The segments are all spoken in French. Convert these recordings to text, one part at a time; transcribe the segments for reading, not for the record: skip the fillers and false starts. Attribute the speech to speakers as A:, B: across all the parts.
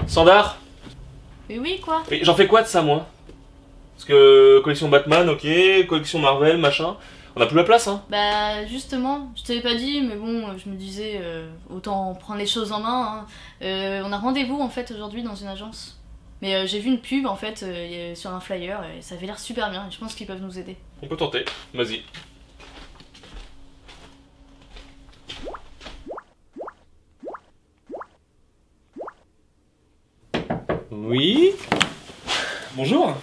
A: Sandar?
B: Mais oui, quoi?
A: Et j'en fais quoi de ça, moi? Parce que collection Batman, ok, collection Marvel, machin. On a plus la place, hein.
B: Bah, justement, je t'avais pas dit, mais bon, je me disais, autant prendre les choses en main, hein. On a rendez-vous, en fait, aujourd'hui dans une agence. Mais j'ai vu une pub, en fait, sur un flyer, et ça avait l'air super bien, et je pense qu'ils peuvent nous aider.
A: On peut tenter, vas-y.
C: Oui?
A: Bonjour.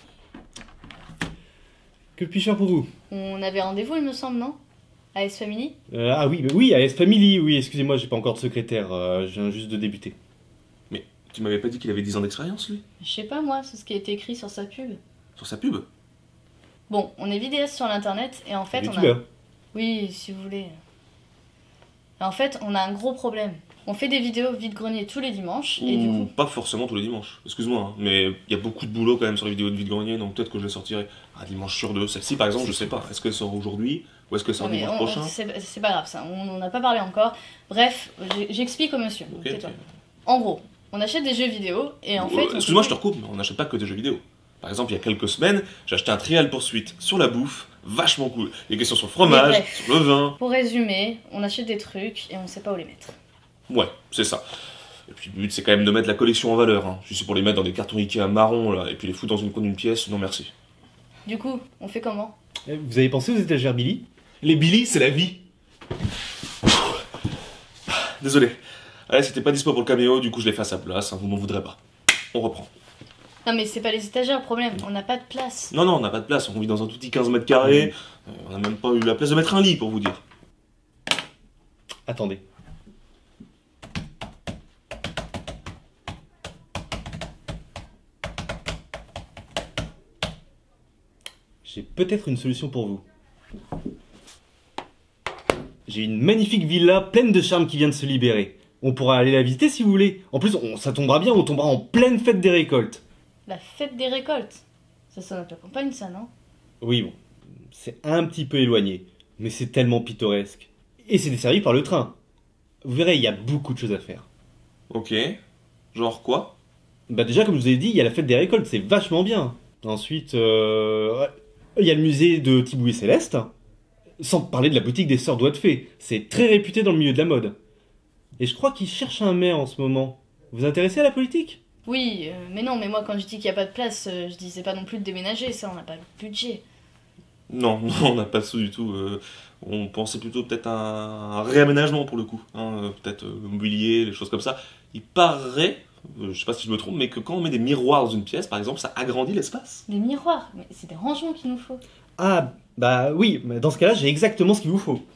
C: Que puis-je faire pour vous?
B: On avait rendez-vous, il me semble, non? AS Family?
C: Ah oui, bah oui, AS Family, oui, excusez-moi, j'ai pas encore de secrétaire, je viens juste de débuter.
A: Mais tu m'avais pas dit qu'il avait 10 ans d'expérience, lui?
B: Je sais pas, moi, c'est ce qui a été écrit sur sa pub.
A: Sur sa pub?
B: Bon, on est vidéaste sur l'internet, et en fait, on a...
C: YouTubeur.
B: Oui, si vous voulez. En fait, on a un gros problème. On fait des vidéos vide-grenier tous les dimanches, et du coup...
A: Pas forcément tous les dimanches, excuse-moi, hein, mais il y a beaucoup de boulot quand même sur les vidéos de vide-grenier, donc peut-être que je les sortirai un dimanche sur deux. Celle-ci, par exemple, je sais pas, est-ce qu'elle sort aujourd'hui, ou est-ce qu'elle sort
B: Non, mais
A: dimanche prochain?
B: c'est pas grave, ça, on n'a pas parlé encore. Bref, j'explique au monsieur.
A: Ok,
B: tais-toi.
A: ok.
B: En gros, on achète des jeux vidéo, et en fait...
A: Excuse-moi, je te recoupe, mais on n'achète pas que des jeux vidéo. Par exemple, il y a quelques semaines, j'ai acheté un Trial Pursuit sur la bouffe, vachement cool. Les questions sur le fromage,
B: Mais bref.
A: sur le vin.
B: Pour résumer, on achète des trucs, et on sait pas où les mettre.
A: Ouais, c'est ça. Et puis le but, c'est quand même de mettre la collection en valeur. Hein. Si c'est pour les mettre dans des cartons Ikea marrons, là, et puis les foutre dans une coin d'une pièce, non merci.
B: Du coup, on fait comment?
C: Vous avez pensé aux étagères Billy?
A: Les Billy, c'est la vie. Désolé. Allez, c'était pas dispo pour le caméo, du coup je l'ai fait à sa place, hein, vous m'en voudrez pas. On reprend.
B: Non mais c'est pas les étagères le problème, on n'a pas de place.
A: Non, on n'a pas de place, on vit dans un tout petit 15 mètres carrés, on n'a même pas eu la place de mettre un lit, pour vous dire.
C: Attendez. J'ai peut-être une solution pour vous. J'ai une magnifique villa pleine de charme qui vient de se libérer. On pourra aller la visiter si vous voulez. En plus, ça tombera bien, on tombera en pleine fête des récoltes.
B: La fête des récoltes. Ça sonne un peu campagne ça, non?
C: Oui, bon, c'est un petit peu éloigné, mais c'est tellement pittoresque. Et c'est desservi par le train. Vous verrez, il y a beaucoup de choses à faire.
A: Ok. Genre quoi?
C: Bah déjà, comme je vous ai dit, il y a la fête des récoltes, c'est vachement bien. Ensuite, ouais, il y a le musée de Thibaut et Céleste. Sans parler de la boutique des Sœurs Doigts de Fée. C'est très réputé dans le milieu de la mode. Et je crois qu'ils cherchent un maire en ce moment. Vous intéressez à la politique?
B: Oui, mais non, mais moi quand je dis qu'il n'y a pas de place, je disais pas non plus de déménager, ça on n'a pas le budget.
A: Non, on n'a pas ça du tout. On pensait plutôt peut-être à un réaménagement pour le coup. Hein, peut-être le mobilier, les choses comme ça. Il paraît, je sais pas si je me trompe, mais que quand on met des miroirs dans une pièce, par exemple, ça agrandit l'espace.
B: Des miroirs, mais c'est des rangements qu'il nous faut.
C: Ah, bah oui, mais dans ce cas-là, j'ai exactement ce qu'il vous faut.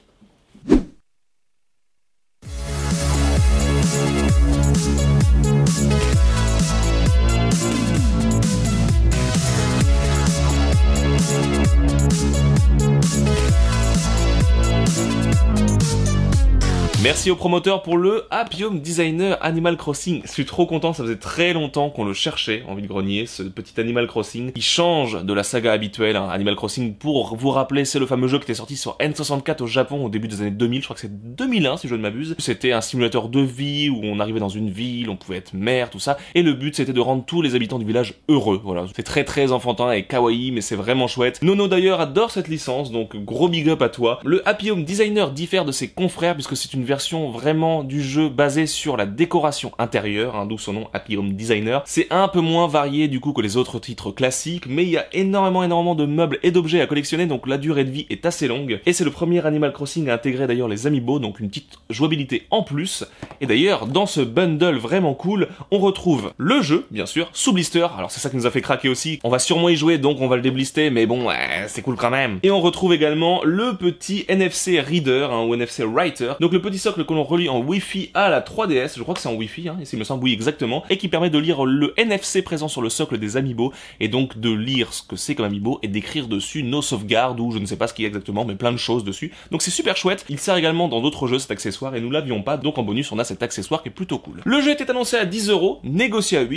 A: Merci au promoteur pour le Happy Home Designer Animal Crossing. Je suis trop content, ça faisait très longtemps qu'on le cherchait en vide-grenier, ce petit Animal Crossing. Il change de la saga habituelle, hein. Animal Crossing, pour vous rappeler, c'est le fameux jeu qui était sorti sur N64 au Japon au début des années 2000, je crois que c'est 2001 si je ne m'abuse. C'était un simulateur de vie où on arrivait dans une ville, on pouvait être maire, tout ça. Et le but c'était de rendre tous les habitants du village heureux, voilà. C'est très enfantin et kawaii, mais c'est vraiment chouette. Nono d'ailleurs adore cette licence, donc gros big up à toi. Le Happy Home Designer diffère de ses confrères puisque c'est une version vraiment du jeu basée sur la décoration intérieure, hein, d'où son nom Happy Home Designer. C'est un peu moins varié du coup que les autres titres classiques, mais il y a énormément de meubles et d'objets à collectionner, donc la durée de vie est assez longue. Et c'est le premier Animal Crossing à intégrer d'ailleurs les amiibo, donc une petite jouabilité en plus. Et d'ailleurs, dans ce bundle vraiment cool, on retrouve le jeu, bien sûr, sous blister. Alors c'est ça qui nous a fait craquer aussi. On va sûrement y jouer, donc on va le déblister, mais bon, c'est cool quand même. Et on retrouve également le petit NFC Reader, hein, ou NFC Writer. Donc le petit socle que l'on relie en Wi-Fi à la 3DS, je crois que c'est en Wi-Fi, hein, il me semble, oui, exactement, et qui permet de lire le NFC présent sur le socle des amiibo, et donc de lire ce que c'est comme amiibo, et d'écrire dessus nos sauvegardes, ou je ne sais pas ce qu'il y a exactement, mais plein de choses dessus. Donc c'est super chouette, il sert également dans d'autres jeux cet accessoire, et nous l'avions pas, donc en bonus on a cet accessoire qui est plutôt cool. Le jeu était annoncé à 10 €, négocié à 8, donc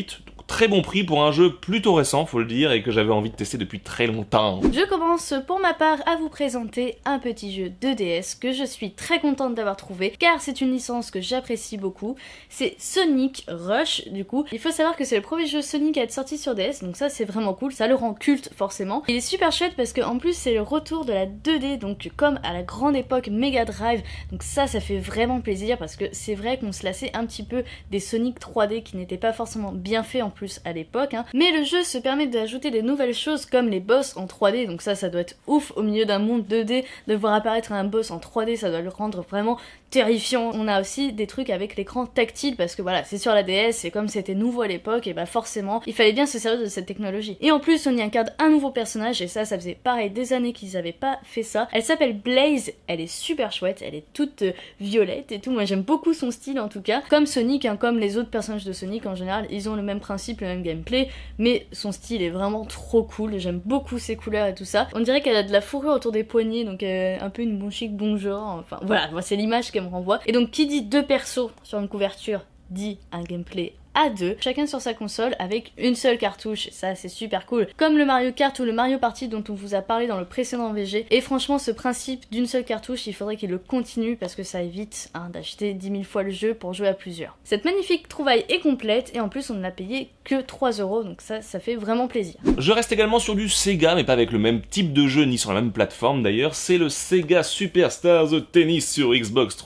A: très bon prix pour un jeu plutôt récent, faut le dire, et que j'avais envie de tester depuis très longtemps.
B: Je commence pour ma part à vous présenter un petit jeu de DS que je suis très contente d'avoir trouvé, car c'est une licence que j'apprécie beaucoup. C'est Sonic Rush, du coup. Il faut savoir que c'est le premier jeu Sonic à être sorti sur DS, donc ça c'est vraiment cool, ça le rend culte forcément. Il est super chouette parce qu'en plus c'est le retour de la 2D, donc comme à la grande époque Mega Drive, donc ça fait vraiment plaisir parce que c'est vrai qu'on se lassait un petit peu des Sonic 3D qui n'étaient pas forcément bien faits en plus à l'époque, hein. Mais le jeu se permet d'ajouter des nouvelles choses comme les boss en 3D, donc ça doit être ouf au milieu d'un monde 2D, de voir apparaître un boss en 3D, ça doit le rendre vraiment terrifiant. On a aussi des trucs avec l'écran tactile parce que voilà, c'est sur la DS et comme c'était nouveau à l'époque, et bah forcément il fallait bien se servir de cette technologie. Et en plus on y incarne un nouveau personnage et ça faisait pareil des années qu'ils avaient pas fait ça. Elle s'appelle Blaze, elle est super chouette, elle est toute violette et tout, moi j'aime beaucoup son style en tout cas. Comme Sonic, hein, comme les autres personnages de Sonic en général, ils ont le même principe, le même gameplay, mais son style est vraiment trop cool, j'aime beaucoup ses couleurs et tout ça. On dirait qu'elle a de la fourrure autour des poignets, donc un peu une bon chic, bon genre, enfin voilà, moi c'est l'image qu'elle me renvoie. Et donc qui dit deux persos sur une couverture dit un gameplay à deux, chacun sur sa console avec une seule cartouche, ça c'est super cool. Comme le Mario Kart ou le Mario Party dont on vous a parlé dans le précédent VG, et franchement ce principe d'une seule cartouche, il faudrait qu'il le continue parce que ça évite d'acheter 10 000 fois le jeu pour jouer à plusieurs. Cette magnifique trouvaille est complète et en plus on ne l'a payé que 3 €, donc ça fait vraiment plaisir.
A: Je reste également sur du Sega, mais pas avec le même type de jeu ni sur la même plateforme d'ailleurs, c'est le Sega Superstars Tennis sur Xbox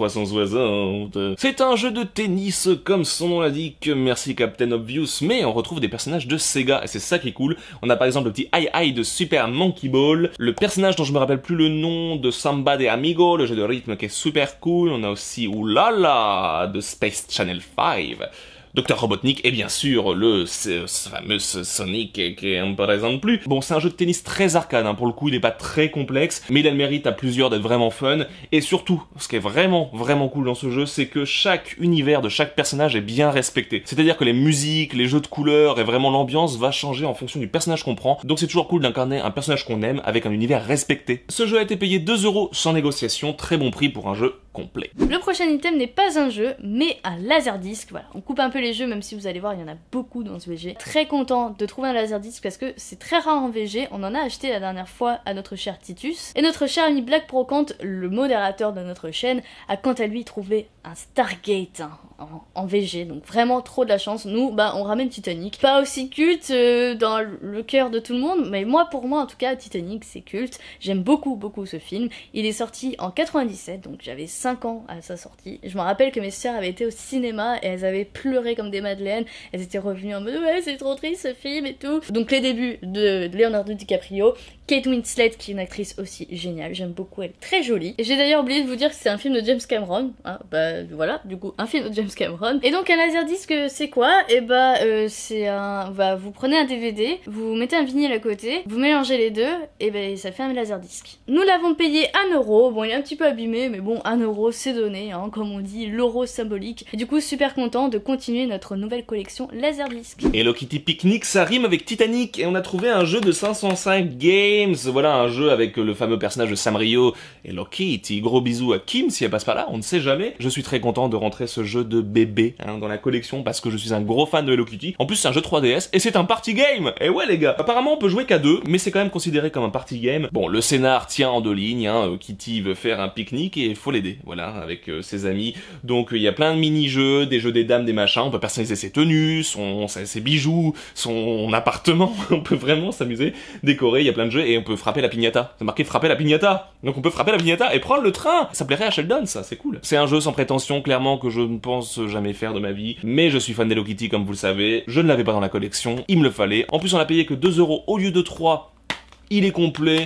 A: 360. C'est un jeu de tennis comme son nom l'indique, merci Captain Obvious, mais on retrouve des personnages de Sega et c'est ça qui est cool. On a par exemple le petit Ai de Super Monkey Ball, le personnage dont je me rappelle plus le nom de Samba de Amigo, le jeu de rythme qui est super cool. On a aussi Oulala de Space Channel 5, Dr Robotnik et bien sûr le fameux Sonic qui ne présente plus. Bon, c'est un jeu de tennis très arcade, hein. Pour le coup il n'est pas très complexe, mais il a le mérite à plusieurs d'être vraiment fun. Et surtout, ce qui est vraiment cool dans ce jeu, c'est que chaque univers de chaque personnage est bien respecté. C'est-à-dire que les musiques, les jeux de couleurs et vraiment l'ambiance va changer en fonction du personnage qu'on prend. Donc c'est toujours cool d'incarner un personnage qu'on aime avec un univers respecté. Ce jeu a été payé 2 € sans négociation, très bon prix pour un jeu complet.
B: Le prochain item n'est pas un jeu, mais un laserdisc. Voilà, on coupe un peu les jeux, même si vous allez voir, il y en a beaucoup dans ce VG. Très content de trouver un laserdisc parce que c'est très rare en VG. On en a acheté la dernière fois à notre cher Titus. Et notre cher ami Black Brocante, le modérateur de notre chaîne, a quant à lui trouvé un Stargate en VG. Donc vraiment trop de la chance. Nous, on ramène Titanic. Pas aussi culte dans le cœur de tout le monde, mais pour moi en tout cas, Titanic c'est culte. J'aime beaucoup ce film. Il est sorti en 97, donc j'avais 5 ans à sa sortie. Je me rappelle que mes sœurs avaient été au cinéma et elles avaient pleuré comme des madeleines. Elles étaient revenues en mode ouais c'est trop triste ce film et tout. Donc les débuts de Leonardo DiCaprio, Kate Winslet qui est une actrice aussi géniale, j'aime beaucoup, elle est très jolie. Et j'ai d'ailleurs oublié de vous dire que c'est un film de James Cameron, hein, voilà, du coup un film de James Cameron. Et donc un laserdisc c'est quoi? Et c'est un... vous prenez un DVD, vous mettez un vinyle à côté, vous mélangez les deux, et ça fait un laserdisc. Nous l'avons payé 1 €, bon il est un petit peu abîmé, mais bon 1 € c'est donné, hein, comme on dit, l'euro symbolique. Et du coup super content de continuer notre nouvelle collection laserdisc.
A: Hello Kitty Picnic, ça rime avec Titanic, et on a trouvé un jeu de 505 Games. Voilà un jeu avec le fameux personnage de Sam Rio. Hello Kitty, gros bisous à Kim si elle passe par là, on ne sait jamais. Je suis très content de rentrer ce jeu de bébé dans la collection parce que je suis un gros fan de Hello Kitty. En plus c'est un jeu 3DS et c'est un party game. Et ouais les gars, apparemment on peut jouer qu'à 2, mais c'est quand même considéré comme un party game. Bon, le scénar tient en 2 lignes, Kitty veut faire un pique-nique et il faut l'aider, voilà, avec ses amis. Donc il y a plein de mini-jeux, des jeux des dames, des machins, on peut personnaliser ses tenues, ses bijoux, son appartement, on peut vraiment s'amuser, décorer, il y a plein de jeux et on peut frapper la piñata. C'est marqué frapper la piñata. Donc on peut frapper la piñata et prendre le train. Ça plairait à Sheldon, ça, c'est cool. C'est un jeu sans prétention, clairement, que je ne pense jamais faire de ma vie, mais je suis fan d'Hello Kitty comme vous le savez. Je ne l'avais pas dans la collection, il me le fallait. En plus on l'a payé que 2 € au lieu de 3. Il est complet.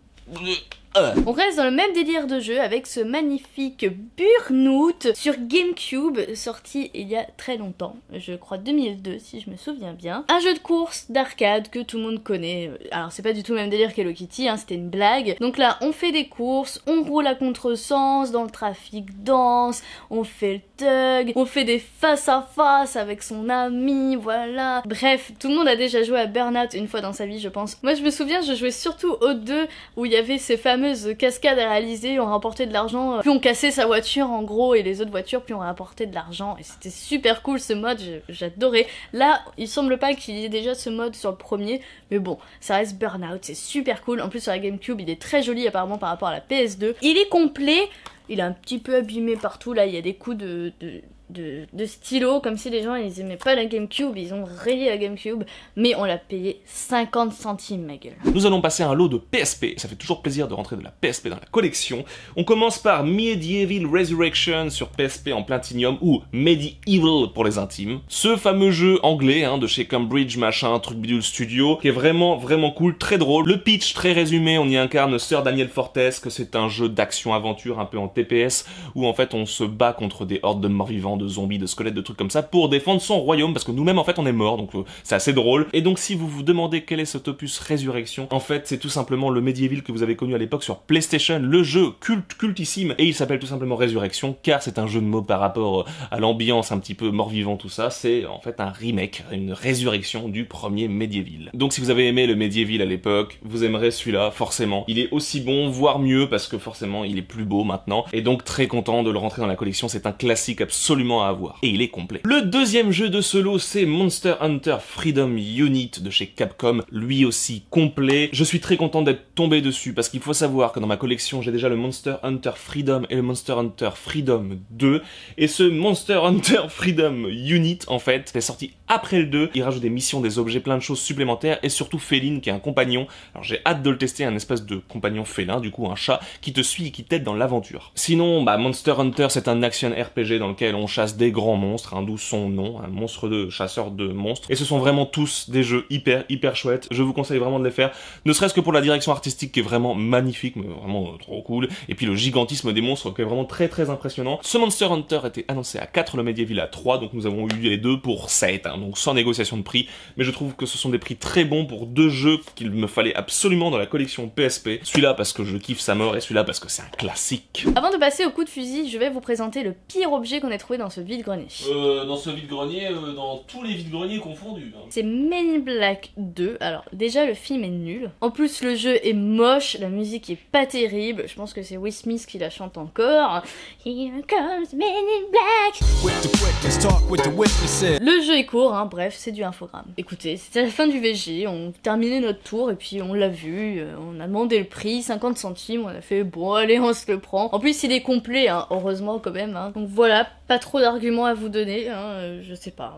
B: On reste dans le même délire de jeu avec ce magnifique Burnout sur GameCube, sorti il y a très longtemps, je crois 2002 si je me souviens bien. Un jeu de course d'arcade que tout le monde connaît. Alors c'est pas du tout le même délire qu'Hello Kitty, c'était une blague. Donc là on fait des courses, on roule à contresens dans le trafic dense, on fait le thug, on fait des face à face avec son ami, voilà. Bref, tout le monde a déjà joué à Burnout une fois dans sa vie je pense. Moi je me souviens, je jouais surtout au 2 où il y avait ces fameux fameuse cascade à réaliser, on rapportait de l'argent, plus on cassait sa voiture en gros et les autres voitures, plus on rapportait de l'argent, et c'était super cool ce mode, j'adorais. Là, il semble pas qu'il y ait déjà ce mode sur le premier, mais bon, ça reste Burnout, c'est super cool. En plus sur la GameCube, il est très joli apparemment par rapport à la PS2. Il est complet, il est un petit peu abîmé partout, là il y a des coups de stylo, comme si les gens ils aimaient pas la GameCube, ils ont rayé la GameCube, mais on l'a payé 50 centimes ma gueule.
A: Nous allons passer à un lot de PSP, ça fait toujours plaisir de rentrer de la PSP dans la collection. On commence par Medieval Resurrection sur PSP en Platinum, ou Medieval pour les intimes. Ce fameux jeu anglais de chez Cambridge machin, truc bidule studio, qui est vraiment cool, très drôle. Le pitch très résumé, on y incarne Sir Daniel Fortes, que c'est un jeu d'action-aventure un peu en TPS, où en fait on se bat contre des hordes de morts-vivants, de zombies, de squelettes, de trucs comme ça pour défendre son royaume, parce que nous-mêmes en fait on est morts, donc c'est assez drôle. Et donc si vous vous demandez quel est cet opus Résurrection, en fait c'est tout simplement le Medieval que vous avez connu à l'époque sur PlayStation, le jeu cultissime, et il s'appelle tout simplement Résurrection car c'est un jeu de mots par rapport à l'ambiance un petit peu mort-vivant, tout ça. C'est en fait un remake, une résurrection du premier Medieval. Donc si vous avez aimé le Medieval à l'époque, vous aimerez celui-là forcément. Il est aussi bon, voire mieux, parce que forcément il est plus beau maintenant, et donc très content de le rentrer dans la collection. C'est un classique absolument à avoir. Et il est complet. Le deuxième jeu de ce lot, c'est Monster Hunter Freedom Unit de chez Capcom. Lui aussi complet. Je suis très content d'être tombé dessus parce qu'il faut savoir que dans ma collection, j'ai déjà le Monster Hunter Freedom et le Monster Hunter Freedom 2. Et ce Monster Hunter Freedom Unit, en fait, c'est sorti après le 2. Il rajoute des missions, des objets, plein de choses supplémentaires, et surtout Féline qui est un compagnon. Alors j'ai hâte de le tester, un espèce de compagnon félin, du coup un chat qui te suit et qui t'aide dans l'aventure. Sinon, Monster Hunter, c'est un action RPG dans lequel on chasse des grands monstres, d'où son nom, un monstre de chasseur de monstres. Et ce sont vraiment tous des jeux hyper chouettes. Je vous conseille vraiment de les faire, ne serait-ce que pour la direction artistique qui est vraiment magnifique, mais vraiment trop cool. Et puis le gigantisme des monstres qui est vraiment très impressionnant. Ce Monster Hunter était annoncé à 4, le Medieval à 3, donc nous avons eu les deux pour 7, donc sans négociation de prix. Mais je trouve que ce sont des prix très bons pour deux jeux qu'il me fallait absolument dans la collection PSP. Celui-là parce que je kiffe sa mort, et celui-là parce que c'est un classique.
B: Avant de passer au coup de fusil, je vais vous présenter le pire objet qu'on ait trouvé dans ce vide-grenier.
A: Dans ce vide-grenier, dans tous les vide-greniers confondus.
B: C'est Men in Black 2. Alors déjà le film est nul. En plus le jeu est moche, la musique est pas terrible. Je pense que c'est Will Smith qui la chante encore. Here comes Men in Black. Le jeu est court, bref, c'est du infogramme. Écoutez, c'était la fin du VG, on terminait notre tour et puis on l'a vu, on a demandé le prix, 50 centimes, on a fait bon allez on se le prend. En plus il est complet, heureusement quand même. Donc voilà, pas trop d'arguments à vous donner, je sais pas.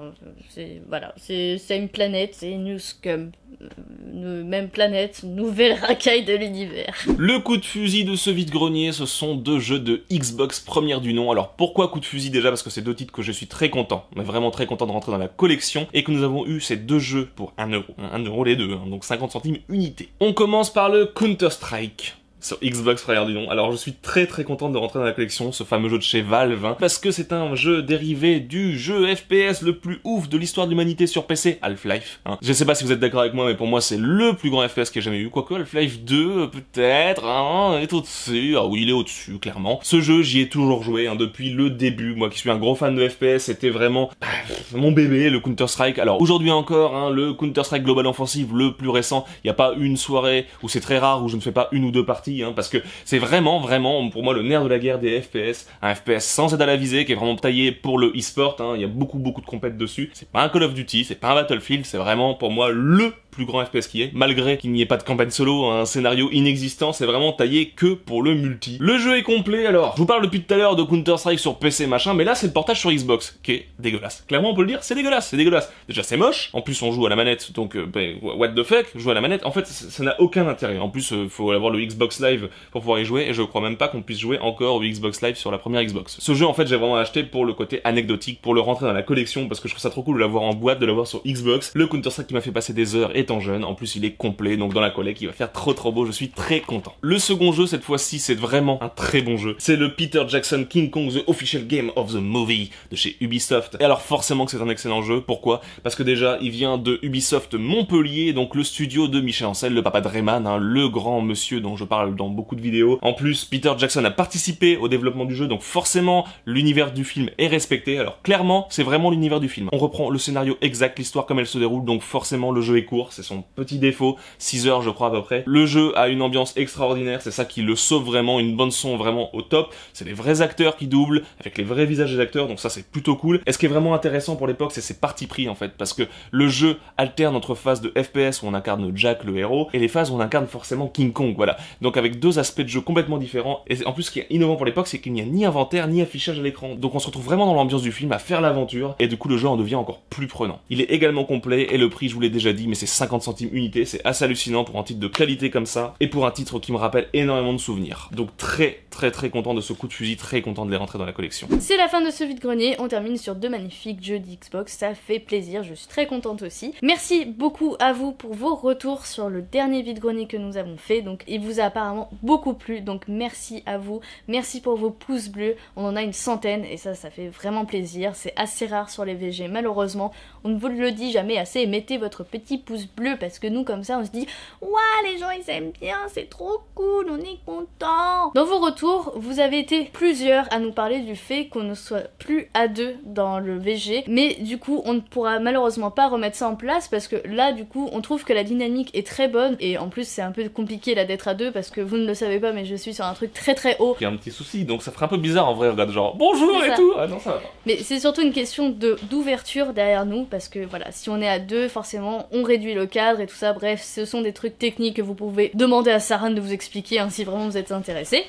B: C'est une planète, c'est New Scum. Même planète, nouvelle racaille de l'univers.
A: Le coup de fusil de ce vide-grenier, ce sont deux jeux de Xbox première du nom. Alors pourquoi coup de fusil déjà? Parce que c'est deux titres que je suis très content, mais vraiment très content de rentrer dans la collection, et que nous avons eu ces deux jeux pour 1 euro. 1 euro les deux, donc 50 centimes unité. On commence par le Counter-Strike sur Xbox première du nom. Alors je suis très content de rentrer dans la collection, ce fameux jeu de chez Valve, parce que c'est un jeu dérivé du jeu FPS le plus ouf de l'histoire de l'humanité sur PC, Half-Life. Je sais pas si vous êtes d'accord avec moi, mais pour moi c'est le plus grand FPS qu'il y ait jamais eu, quoique Half-Life 2 peut-être, est au-dessus. Ah oui, il est au-dessus, clairement. Ce jeu, j'y ai toujours joué, depuis le début. Moi qui suis un gros fan de FPS, c'était vraiment mon bébé, le Counter-Strike. Alors aujourd'hui encore, le Counter-Strike Global Offensive, le plus récent, il n'y a pas une soirée, où c'est très rare, où je ne fais pas une ou deux parties, parce que c'est vraiment pour moi le nerf de la guerre des FPS, un FPS sans aide à la visée qui est vraiment taillé pour le e-sport, il y a beaucoup de compètes dessus. C'est pas un Call of Duty, c'est pas un Battlefield, c'est vraiment pour moi le plus grand FPS qui est, malgré qu'il n'y ait pas de campagne solo, un scénario inexistant, c'est vraiment taillé que pour le multi. Le jeu est complet. Alors je vous parle depuis tout à l'heure de Counter-Strike sur PC machin, mais là c'est le portage sur Xbox qui est dégueulasse. Clairement on peut le dire, c'est dégueulasse. Déjà c'est moche, en plus on joue à la manette, donc what the fuck, jouer à la manette, en fait ça n'a aucun intérêt. En plus faut avoir le Xbox Live pour pouvoir y jouer, et je crois même pas qu'on puisse jouer encore au Xbox Live sur la première Xbox. Ce jeu en fait j'ai vraiment acheté pour le côté anecdotique, pour le rentrer dans la collection, parce que je trouve ça trop cool de l'avoir en boîte, de l'avoir sur Xbox. Le Counter-Strike qui m'a fait passer des heures étant jeune, en plus il est complet, donc dans la collecte il va faire trop beau, je suis très content. Le second jeu cette fois-ci c'est vraiment un très bon jeu, c'est le Peter Jackson King Kong The Official Game of the Movie de chez Ubisoft. Et alors forcément que c'est un excellent jeu, pourquoi? Parce que déjà il vient de Ubisoft Montpellier, donc le studio de Michel Ancel, le papa de Rayman, le grand monsieur dont je parle parle dans beaucoup de vidéos. En plus, Peter Jackson a participé au développement du jeu, donc forcément, l'univers du film est respecté. Alors clairement, c'est vraiment l'univers du film. On reprend le scénario exact, l'histoire comme elle se déroule, donc forcément, le jeu est court, c'est son petit défaut, 6 heures je crois à peu près. Le jeu a une ambiance extraordinaire, c'est ça qui le sauve vraiment, une bande son vraiment au top. C'est les vrais acteurs qui doublent, avec les vrais visages des acteurs, donc ça c'est plutôt cool. Et ce qui est vraiment intéressant pour l'époque, c'est ses partis pris en fait, parce que le jeu alterne entre phases de FPS où on incarne Jack le héros, et les phases où on incarne forcément King Kong, voilà. Donc avec deux aspects de jeu complètement différents, et en plus ce qui est innovant pour l'époque, c'est qu'il n'y a ni inventaire, ni affichage à l'écran. Donc on se retrouve vraiment dans l'ambiance du film, à faire l'aventure, et du coup le jeu en devient encore plus prenant. Il est également complet, et le prix je vous l'ai déjà dit, mais c'est 50 centimes unité, c'est assez hallucinant pour un titre de qualité comme ça, et pour un titre qui me rappelle énormément de souvenirs. Donc très content de ce coup de fusil, très content de les rentrer dans la collection.
B: C'est la fin de ce vide-grenier, on termine sur 2 magnifiques jeux d'Xbox, ça fait plaisir, je suis très contente aussi. Merci beaucoup à vous pour vos retours sur le dernier vide-grenier que nous avons fait, donc il vous a apparemment beaucoup plu, donc merci à vous, merci pour vos pouces bleus, on en a une centaine et ça fait vraiment plaisir, c'est assez rare sur les VG malheureusement, on ne vous le dit jamais assez, mettez votre petit pouce bleu parce que nous comme ça on se dit ouah les gens ils aiment bien, c'est trop cool, on est content. Dans vos retours, vous avez été plusieurs à nous parler du fait qu'on ne soit plus à 2 dans le VG, mais du coup on ne pourra malheureusement pas remettre ça en place parce que là du coup on trouve que la dynamique est très bonne et en plus c'est un peu compliqué là d'être à 2 parce que vous ne le savez pas mais je suis sur un truc très haut.
A: Il y a un petit souci, donc ça ferait un peu bizarre en vrai, regarde genre bonjour et tout. Ah non ça va pas.
B: Mais c'est surtout une question d'ouverture derrière nous parce que voilà, si on est à 2 forcément on réduit le cadre et tout ça, bref ce sont des trucs techniques que vous pouvez demander à Saran de vous expliquer hein, si vraiment vous êtes intéressé.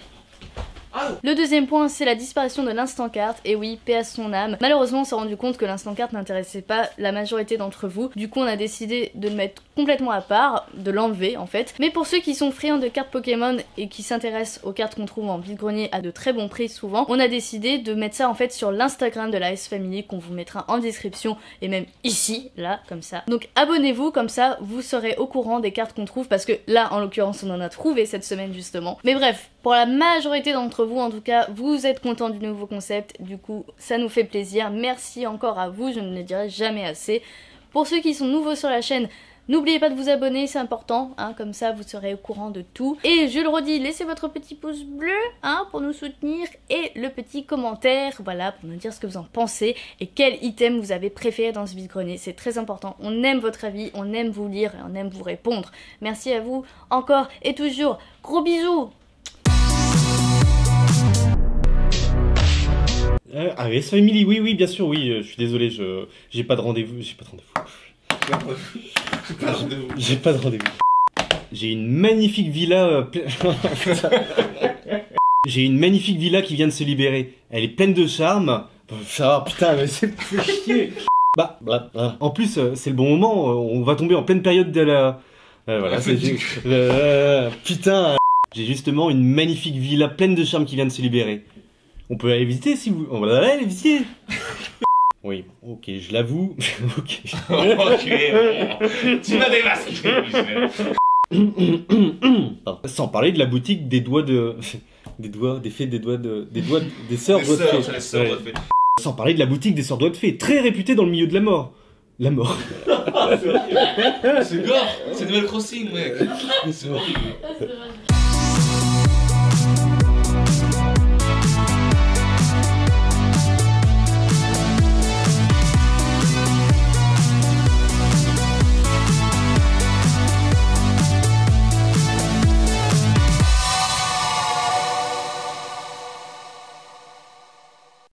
B: Le deuxième point, c'est la disparition de l'instant carte, et oui, paix à son âme. Malheureusement, on s'est rendu compte que l'instant carte n'intéressait pas la majorité d'entre vous, du coup on a décidé de le mettre complètement à part, de l'enlever en fait. Mais pour ceux qui sont friands de cartes Pokémon et qui s'intéressent aux cartes qu'on trouve en vide-grenier à de très bons prix souvent, on a décidé de mettre ça en fait sur l'Instagram de la S-Family qu'on vous mettra en description et même ici, là, comme ça. Donc abonnez-vous, comme ça vous serez au courant des cartes qu'on trouve parce que là en l'occurrence on en a trouvé cette semaine justement. Mais bref, pour la majorité d'entre vous en tout cas, vous êtes contents du nouveau concept, du coup ça nous fait plaisir. Merci encore à vous, je ne le dirai jamais assez. Pour ceux qui sont nouveaux sur la chaîne, n'oubliez pas de vous abonner, c'est important, hein, comme ça vous serez au courant de tout. Et je le redis, laissez votre petit pouce bleu hein, pour nous soutenir et le petit commentaire, voilà, pour nous dire ce que vous en pensez et quel item vous avez préféré dans ce vide-grenier. C'est très important, on aime votre avis, on aime vous lire et on aime vous répondre. Merci à vous encore et toujours, gros bisous.
C: Yes Family, oui, bien sûr, oui, je suis désolé, j'ai pas de rendez-vous, j'ai pas de rendez-vous. J'ai une magnifique villa, j'ai une magnifique villa qui vient de se libérer. Elle est pleine de charme. Ça, putain, mais c'est chier. En plus, c'est le bon moment, on va tomber en pleine période de la... voilà, c'est... putain, j'ai justement une magnifique villa pleine de charme qui vient de se libérer. On peut aller visiter si vous... On va aller visiter. Oui, ok, je l'avoue. Ok.
A: Tu m'as démasqué.
C: Sans parler de la boutique des doigts de... des sœurs doigts de fée. Sans parler de la boutique des sœurs doigts de fée, très réputée dans le milieu de la mort. La mort.
A: C'est gore, c'est Animal Crossing, mec.
B: Ah, c'est vrai.